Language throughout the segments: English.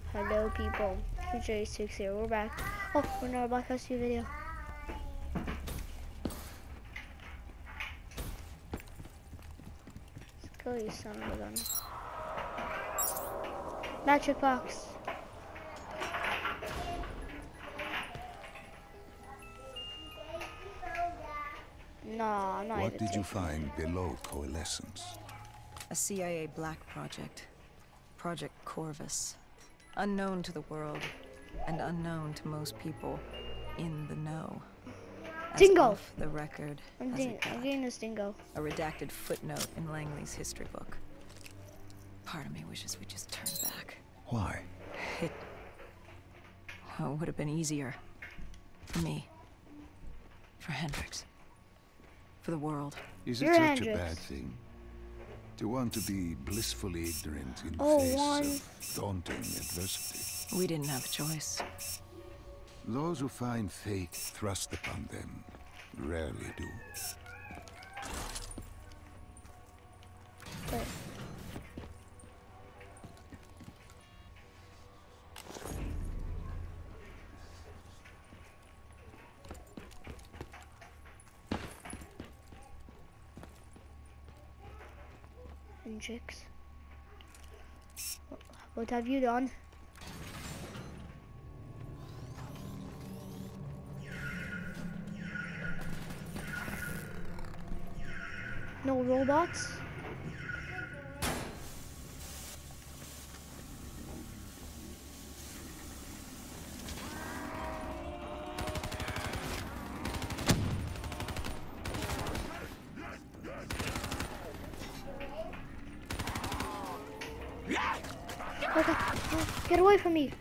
Hello people, Future86 here, we're back. Oh, we're in our Black Ops 2 video. Let's go, you son of a gun. Magic box. No, I'm not. What did you find below Coalescence? A CIA black project. Project Corvus. Unknown to the world, and unknown to most people in the know. As Dingo! off the record. I'm getting this dingo. A redacted footnote in Langley's history book. Part of me wishes we just turned back. Why? It would have been easier. For me. For Hendricks. For the world. Is it You're such Hendricks. a bad thing? To want to be blissfully ignorant in Oh, face one. of daunting adversity. We didn't have a choice. Those who find fate thrust upon them rarely do. But Hendricks. What have you done? No robots? Okay, get away from me!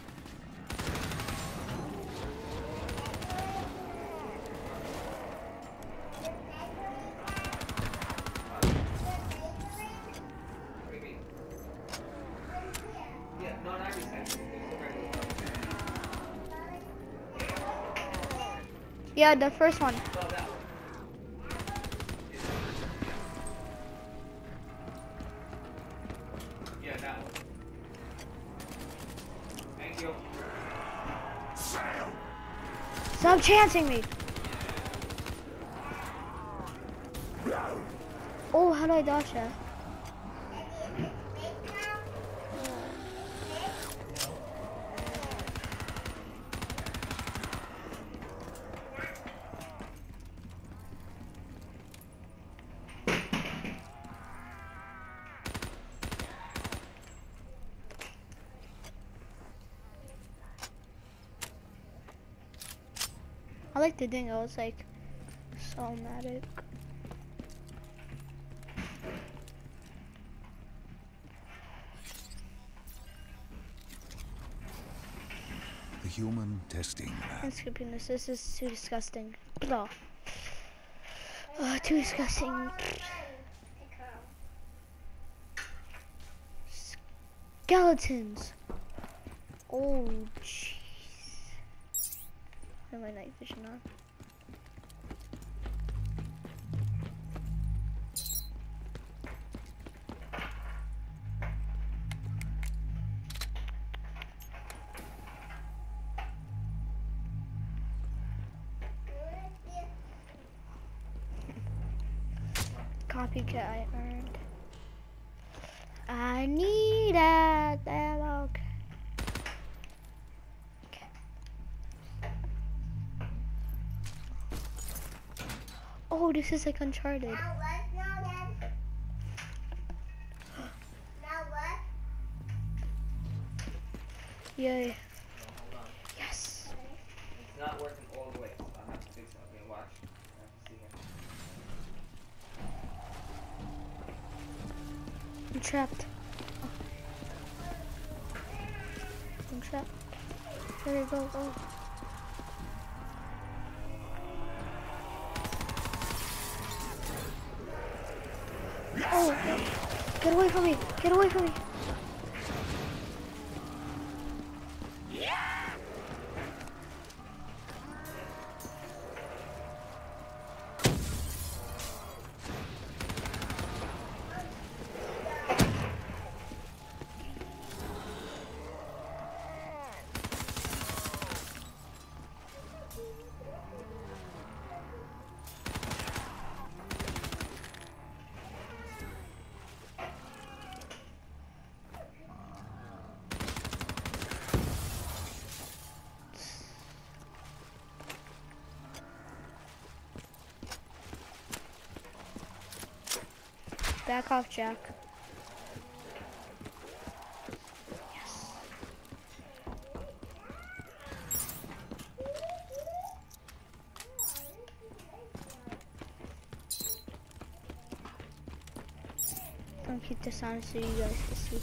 Yeah, the first one. Yeah, that one. Thank you. Stop chancing me! Oh, how do I dodge that? I like the dingo, it's like so magic. The human testing lab. I'm skipping this. This is too disgusting. Blah. Oh, too disgusting. Skeletons. Oh, jeez. I have my night vision on. Copycat I earned. I need a dialogue. Okay. Oh, this is like Uncharted. Yay. Yes. It's not working all the way, so I'm gonna have to fix it. Okay, watch. I have to see here. I'm trapped. I'm trapped. There we go. Oh. Oh, no. Get away from me. Get away from me. Back off, Jack. Yes. Don't keep this on so you guys can see.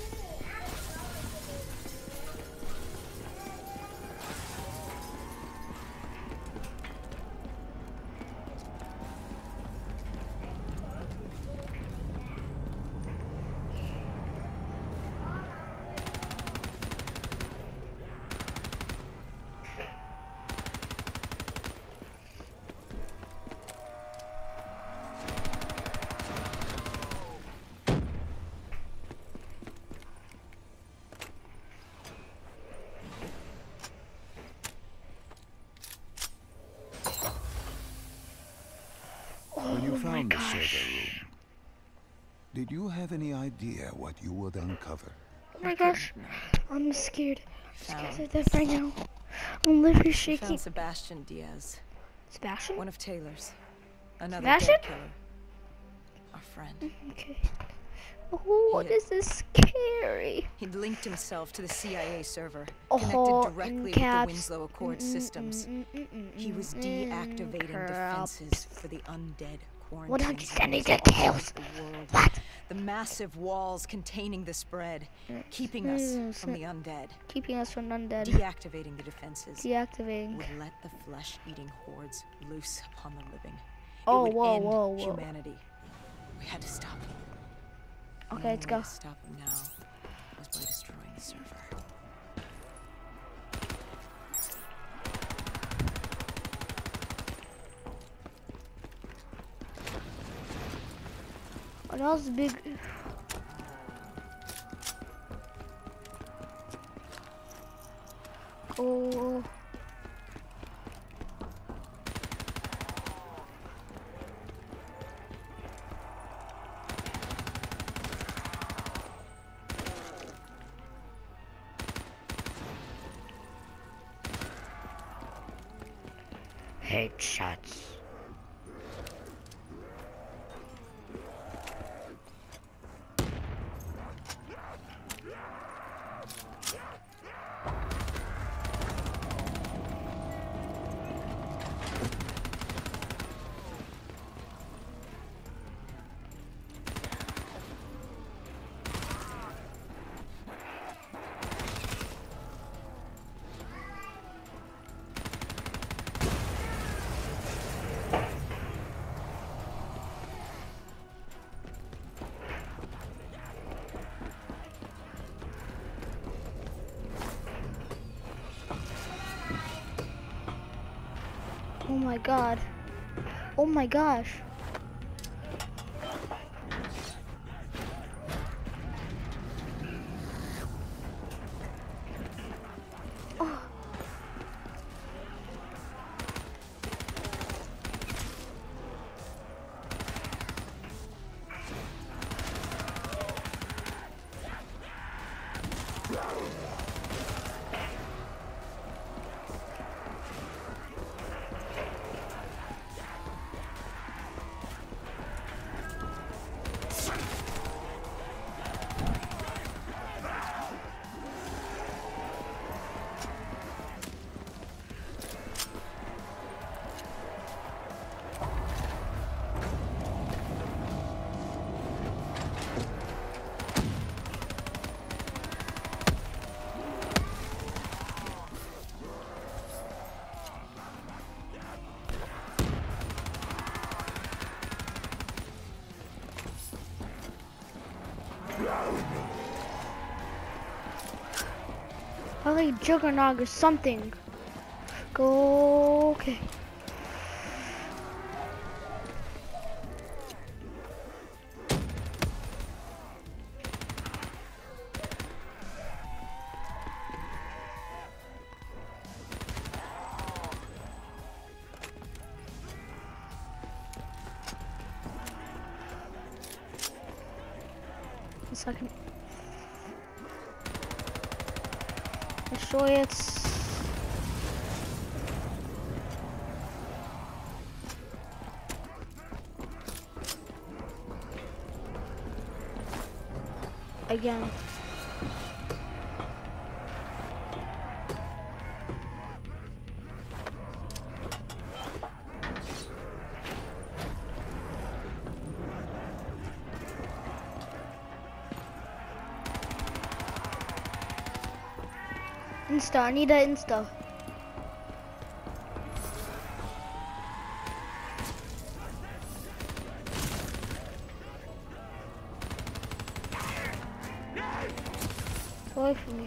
When you Oh my found the gosh. server room, did you have any idea what you would uncover? Oh my gosh. I'm scared. I'm Found, scared to death right now. I'm literally we shaking. found Sebastian Diaz, Sebastian? one of Taylor's. Another Sebastian? dead killer. Our friend. Okay. Oh, this is scary. He'd linked himself to the CIA server, Oh, connected in directly with the caps. Winslow Accord systems. He was deactivating defenses for the undead What quarantine understanding zones the all over chaos? the world. What? The massive walls containing the spread, keeping us from the undead. Keeping us from undead. Deactivating the defenses Deactivating. would let the flesh-eating hordes loose upon the living. Oh, it would whoa, end whoa, whoa. humanity. We had to stop him. Okay, The let's only go. way to stop him now was by destroying the server. Oh, that was big. Oh. Headshots. Oh my god. Oh my gosh. Oh. I like Juggernog or something. Go. Okay. A second. Destroy it. again. Insta, I need an Insta. Away from me.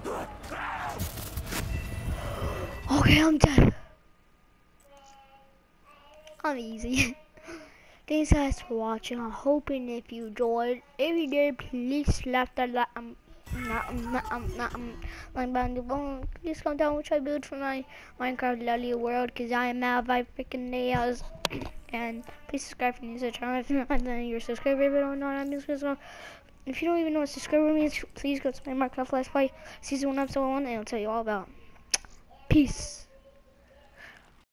Okay, I'm dead. I'm easy. Thanks guys for watching. I'm hoping if you enjoyed. If you did, please slap that like please comment down which I build for my Minecraft Lolly world, because I am out by freaking nails. And please subscribe if you're new to the channel. If you're not, then you're a subscriber. If you don't know what I'm subscribe. If you don't even know what subscriber means, please go to my Minecraft Let's Play Season 1 Episode 1 and I'll tell you all about it. Peace.